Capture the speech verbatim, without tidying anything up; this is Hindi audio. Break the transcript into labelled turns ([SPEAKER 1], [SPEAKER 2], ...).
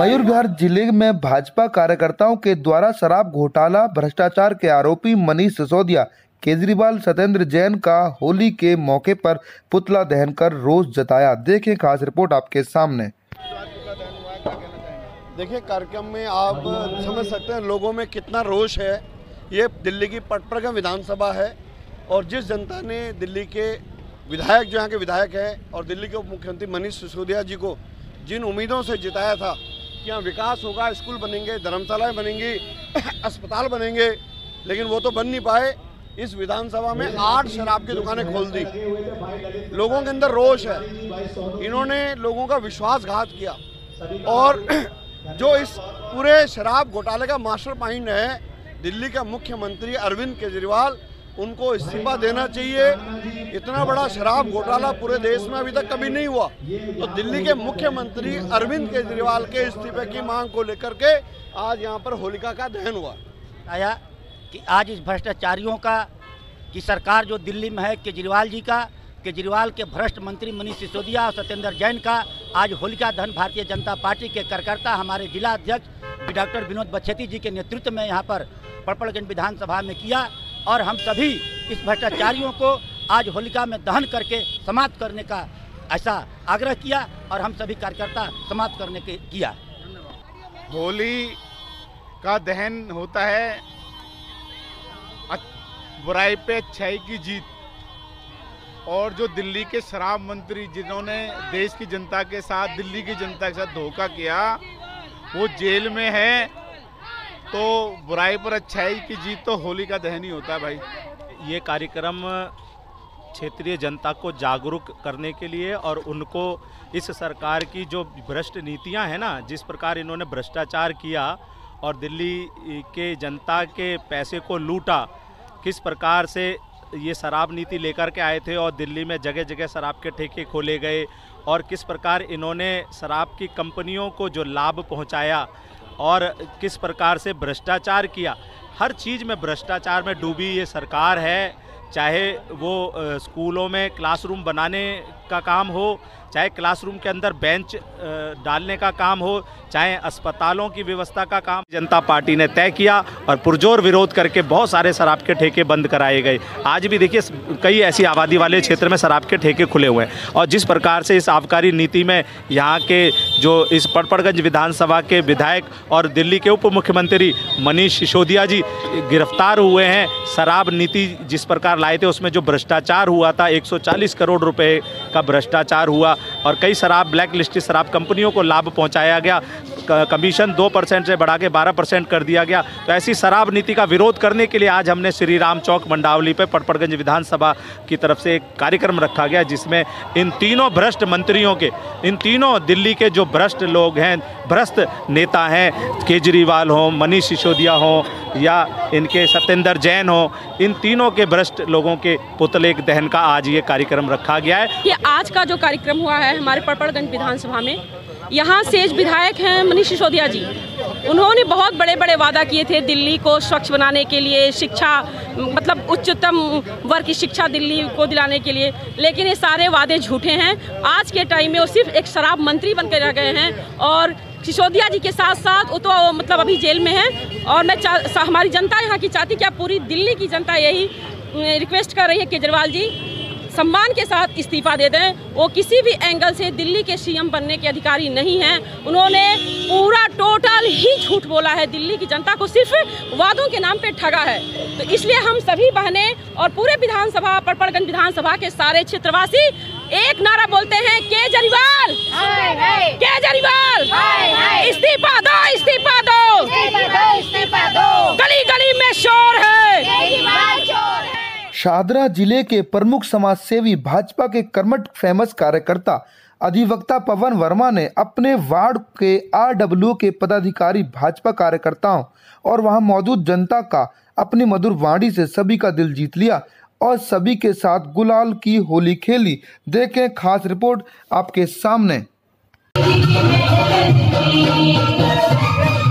[SPEAKER 1] मयूरभंज जिले में भाजपा कार्यकर्ताओं के द्वारा शराब घोटाला भ्रष्टाचार के आरोपी मनीष सिसोदिया, केजरीवाल, सत्येंद्र जैन का होली के मौके पर पुतला दहन कर रोष जताया। देखें खास रिपोर्ट आपके सामने।
[SPEAKER 2] देखिए, कार्यक्रम में आप समझ सकते हैं लोगों में कितना रोष है। ये दिल्ली की पटप्रगम विधानसभा है और जिस जनता ने दिल्ली के विधायक जो यहाँ के विधायक हैं और दिल्ली के उप मुख्यमंत्री मनीष सिसोदिया जी को जिन उम्मीदों से जिताया था कि यहाँ विकास होगा, स्कूल बनेंगे, धर्मशालाएं बनेंगी, अस्पताल बनेंगे, लेकिन वो तो बन नहीं पाए। इस विधानसभा में आठ शराब की दुकानें खोल दी। लोगों के अंदर रोष है। इन्होंने लोगों का विश्वासघात किया और जो इस पूरे शराब घोटाले का मास्टर माइंड है दिल्ली का मुख्यमंत्री अरविंद केजरीवाल, उनको इस्तीफा देना चाहिए। इतना बड़ा शराब घोटाला पूरे देश में अभी तक कभी नहीं हुआ। तो दिल्ली के मुख्यमंत्री अरविंद केजरीवाल के इस्तीफे की मांग को लेकर के आज यहाँ पर होलिका का दहन हुआ।
[SPEAKER 3] आया कि आज इस भ्रष्टाचारियों का कि सरकार जो दिल्ली में है, केजरीवाल जी का, केजरीवाल के भ्रष्ट मंत्री मनीष सिसोदिया और सत्येंद्र जैन का आज होलिका दहन भारतीय जनता पार्टी के कार्यकर्ता हमारे जिला अध्यक्ष डॉक्टर विनोद बच्छेती जी के नेतृत्व में यहाँ पर पड़पड़गंज विधानसभा में किया और हम सभी इस भ्रष्टाचारियों को आज होलिका में दहन करके समाप्त करने का ऐसा आग्रह किया और हम सभी कार्यकर्ता समाप्त करने के किया।
[SPEAKER 4] होली का दहन होता है बुराई पे अच्छाई की जीत, और जो दिल्ली के शराब मंत्री जिन्होंने देश की जनता के साथ, दिल्ली की जनता के साथ धोखा किया, वो जेल में है। तो बुराई पर अच्छाई की जीत तो होली का दहन ही होता है भाई।
[SPEAKER 5] ये कार्यक्रम क्षेत्रीय जनता को जागरूक करने के लिए और उनको इस सरकार की जो भ्रष्ट नीतियां हैं ना, जिस प्रकार इन्होंने भ्रष्टाचार किया और दिल्ली के जनता के पैसे को लूटा, किस प्रकार से ये शराब नीति लेकर के आए थे और दिल्ली में जगह जगह शराब के ठेके खोले गए और किस प्रकार इन्होंने शराब की कंपनियों को जो लाभ पहुंचाया और किस प्रकार से भ्रष्टाचार किया। हर चीज़ में भ्रष्टाचार में डूबी ये सरकार है। चाहे वो स्कूलों में क्लासरूम बनाने का काम हो, चाहे क्लासरूम के अंदर बेंच डालने का काम हो, चाहे अस्पतालों की व्यवस्था का काम, जनता पार्टी ने तय किया और पुरजोर विरोध करके बहुत सारे शराब के ठेके बंद कराए गए। आज भी देखिए कई ऐसी आबादी वाले क्षेत्र में शराब के ठेके खुले हुए हैं और जिस प्रकार से इस आबकारी नीति में यहाँ के जो इस पड़पड़गंज विधानसभा के विधायक और दिल्ली के उप मुख्यमंत्री मनीष सिसोदिया जी गिरफ्तार हुए हैं। शराब नीति जिस प्रकार लाए थे उसमें जो भ्रष्टाचार हुआ था, एक सौ चालीस करोड़ रुपए का भ्रष्टाचार हुआ और कई शराब ब्लैक लिस्टेड शराब कंपनियों को लाभ पहुंचाया गया। कमीशन दो परसेंट से बढ़ा के बारह परसेंट कर दिया गया। तो ऐसी शराब नीति का विरोध करने के लिए आज हमने श्री राम चौक मंडावली पे पड़पड़गंज विधानसभा की तरफ से एक कार्यक्रम रखा गया, जिसमें इन तीनों भ्रष्ट मंत्रियों के, इन तीनों दिल्ली के जो भ्रष्ट लोग हैं, भ्रष्ट नेता हैं, केजरीवाल हो, मनीष सिसोदिया हो या इनके सत्येंद्र जैन हो, इन तीनों के भ्रष्ट लोगों के पुतले दहन का आज ये कार्यक्रम रखा गया है।
[SPEAKER 6] ये आज का जो कार्यक्रम हुआ है हमारे पड़पड़गंज विधानसभा में, यहाँ से विधायक हैं मनीष सिसोदिया जी। उन्होंने बहुत बड़े बड़े वादा किए थे दिल्ली को स्वच्छ बनाने के लिए, शिक्षा मतलब उच्चतम वर्ग की शिक्षा दिल्ली को दिलाने के लिए, लेकिन ये सारे वादे झूठे हैं। आज के टाइम में वो सिर्फ एक शराब मंत्री बनकर रह गए हैं और सिसोदिया जी के साथ साथ वो तो मतलब अभी जेल में है। और मैं हमारी जनता यहाँ की चाहती, क्या पूरी दिल्ली की जनता यही रिक्वेस्ट कर रही है, केजरीवाल जी सम्मान के साथ इस्तीफा दे दें। वो किसी भी एंगल से दिल्ली के सीएम बनने के अधिकारी नहीं हैं। उन्होंने पूरा टोटल ही झूठ बोला है, दिल्ली की जनता को सिर्फ वादों के नाम पे ठगा है। तो इसलिए हम सभी बहनें और पूरे विधानसभा पड़पड़गंज विधानसभा के सारे क्षेत्रवासी एक नारा बोलते हैं, केजरीवाल केजरीवाल इस्तीफा दो, इस्तीफा दो, इस्तीफा दो। गली गली में शोर है।
[SPEAKER 1] शाहदरा जिले के प्रमुख समाजसेवी भाजपा के कर्मठ फेमस कार्यकर्ता अधिवक्ता पवन वर्मा ने अपने वार्ड के आरडब्ल्यू के पदाधिकारी, भाजपा कार्यकर्ताओं और वहां मौजूद जनता का अपनी मधुर वाणी से सभी का दिल जीत लिया और सभी के साथ गुलाल की होली खेली। देखें खास रिपोर्ट आपके सामने।